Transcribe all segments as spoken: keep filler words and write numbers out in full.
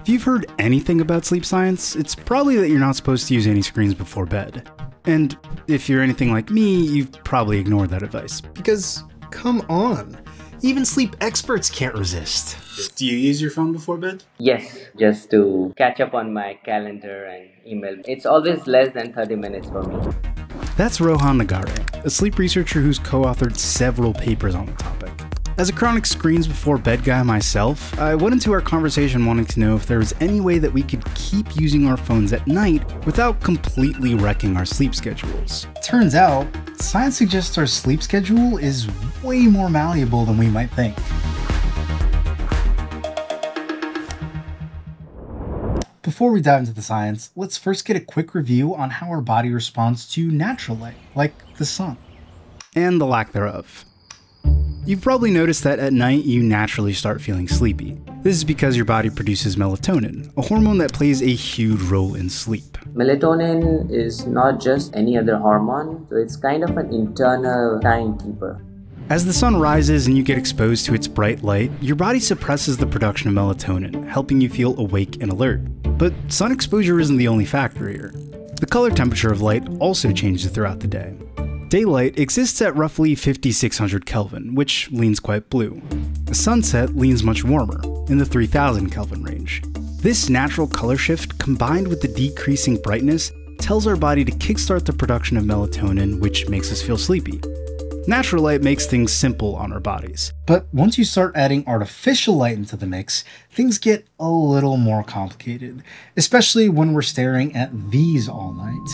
If you've heard anything about sleep science, it's probably that you're not supposed to use any screens before bed. And if you're anything like me, you've probably ignored that advice. Because, come on, even sleep experts can't resist. Do you use your phone before bed? Yes, just to catch up on my calendar and email. It's always less than thirty minutes for me. That's Rohan Nagare, a sleep researcher who's co-authored several papers on the topic. As a chronic screens before bed guy myself, I went into our conversation wanting to know if there was any way that we could keep using our phones at night without completely wrecking our sleep schedules. Turns out, science suggests our sleep schedule is way more malleable than we might think. Before we dive into the science, let's first get a quick review on how our body responds to natural light, like the sun. And the lack thereof. You've probably noticed that at night you naturally start feeling sleepy. This is because your body produces melatonin, a hormone that plays a huge role in sleep. Melatonin is not just any other hormone, so it's kind of an internal timekeeper. As the sun rises and you get exposed to its bright light, your body suppresses the production of melatonin, helping you feel awake and alert. But sun exposure isn't the only factor here. The color temperature of light also changes throughout the day. Daylight exists at roughly fifty-six hundred Kelvin, which leans quite blue. The sunset leans much warmer, in the three thousand Kelvin range. This natural color shift, combined with the decreasing brightness, tells our body to kickstart the production of melatonin, which makes us feel sleepy. Natural light makes things simple on our bodies. But once you start adding artificial light into the mix, things get a little more complicated, especially when we're staring at these all night.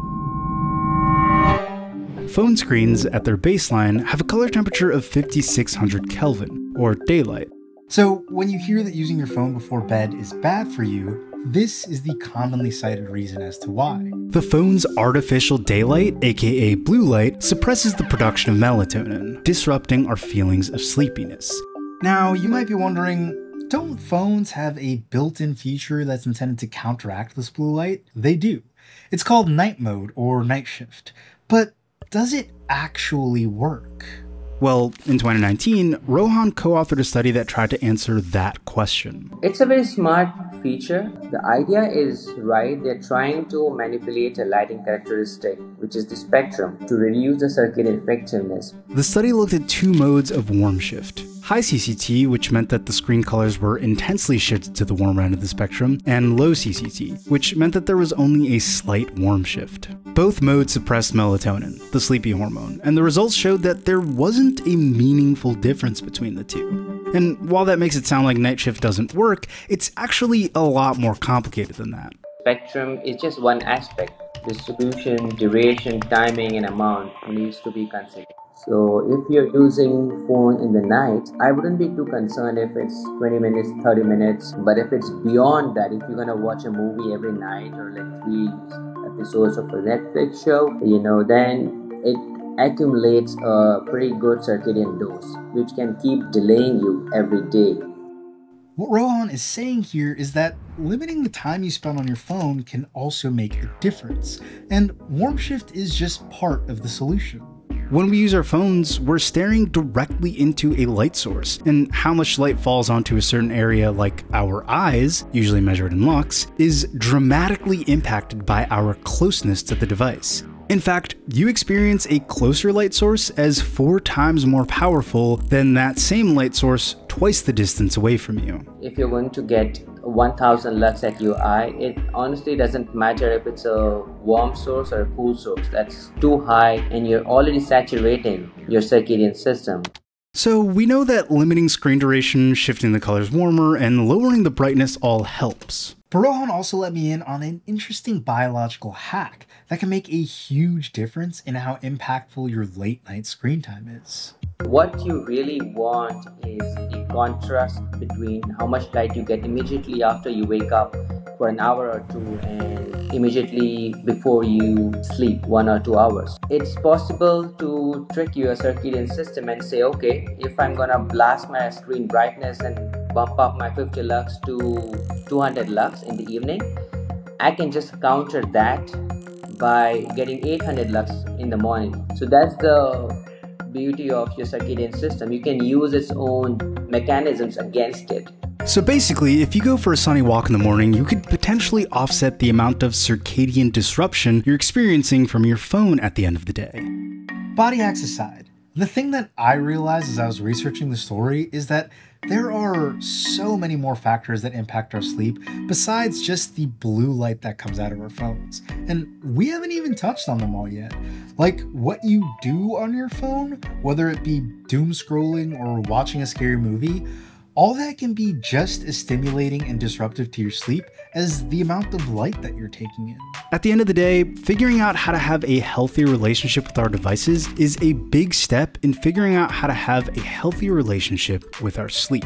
Phone screens, at their baseline, have a color temperature of fifty-six hundred Kelvin, or daylight. So when you hear that using your phone before bed is bad for you, this is the commonly cited reason as to why. The phone's artificial daylight, aka blue light, suppresses the production of melatonin, disrupting our feelings of sleepiness. Now, you might be wondering, don't phones have a built-in feature that's intended to counteract this blue light? They do. It's called night mode or night shift. But does it actually work? Well, in twenty nineteen, Rohan co-authored a study that tried to answer that question. It's a very smart feature. The idea is right. They're trying to manipulate a lighting characteristic, which is the spectrum, to reduce the circadian effectiveness. The study looked at two modes of warm shift. High C C T, which meant that the screen colors were intensely shifted to the warm end of the spectrum, and low C C T, which meant that there was only a slight warm shift. Both modes suppressed melatonin, the sleepy hormone, and the results showed that there wasn't a meaningful difference between the two. And while that makes it sound like night shift doesn't work, it's actually a lot more complicated than that. Spectrum is just one aspect. Distribution, duration, timing, and amount needs to be considered. So if you're using phone in the night, I wouldn't be too concerned if it's twenty minutes, thirty minutes. But if it's beyond that, if you're gonna watch a movie every night or like three episodes of a Netflix show, you know, then it accumulates a pretty good circadian dose, which can keep delaying you every day. What Rohan is saying here is that limiting the time you spend on your phone can also make a difference, and warm shift is just part of the solution. When we use our phones, we're staring directly into a light source, and how much light falls onto a certain area, like our eyes, usually measured in lux, is dramatically impacted by our closeness to the device. In fact, you experience a closer light source as four times more powerful than that same light source twice the distance away from you. If you're going to get one thousand lux at your eye, it honestly doesn't matter if it's a warm source or a cool source. That's too high and you're already saturating your circadian system. So we know that limiting screen duration, shifting the colors warmer, and lowering the brightness all helps. But Rohan also let me in on an interesting biological hack that can make a huge difference in how impactful your late night screen time is. What you really want is the contrast between how much light you get immediately after you wake up for an hour or two and immediately before you sleep one or two hours. It's possible to trick your circadian system and say, okay, if I'm gonna blast my screen brightness and bump up my fifty lux to two hundred lux in the evening, I can just counter that by getting eight hundred lux in the morning. So that's the beauty of your circadian system. You can use its own mechanisms against it. So basically, if you go for a sunny walk in the morning, you could potentially offset the amount of circadian disruption you're experiencing from your phone at the end of the day. Body hacks aside, the thing that I realized as I was researching the story is that there are so many more factors that impact our sleep besides just the blue light that comes out of our phones. And we haven't even touched on them all yet. Like what you do on your phone, whether it be doom scrolling or watching a scary movie, all that can be just as stimulating and disruptive to your sleep as the amount of light that you're taking in. At the end of the day, figuring out how to have a healthy relationship with our devices is a big step in figuring out how to have a healthy relationship with our sleep.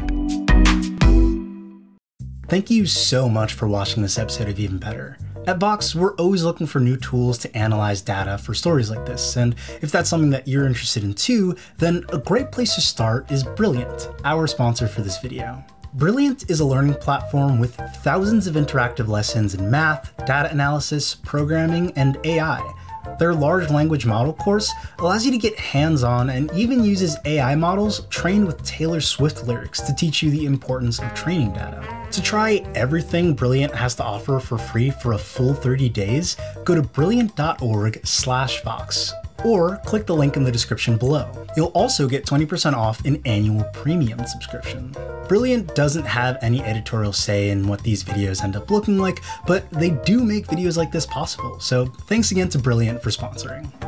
Thank you so much for watching this episode of Even Better. At Vox, we're always looking for new tools to analyze data for stories like this, and if that's something that you're interested in too, then a great place to start is Brilliant, our sponsor for this video. Brilliant is a learning platform with thousands of interactive lessons in math, data analysis, programming, and A I. Their large language model course allows you to get hands-on and even uses A I models trained with Taylor Swift lyrics to teach you the importance of training data. To try everything Brilliant has to offer for free for a full thirty days, go to brilliant dot org slash vox or click the link in the description below. You'll also get twenty percent off an annual premium subscription. Brilliant doesn't have any editorial say in what these videos end up looking like, but they do make videos like this possible, so thanks again to Brilliant for sponsoring.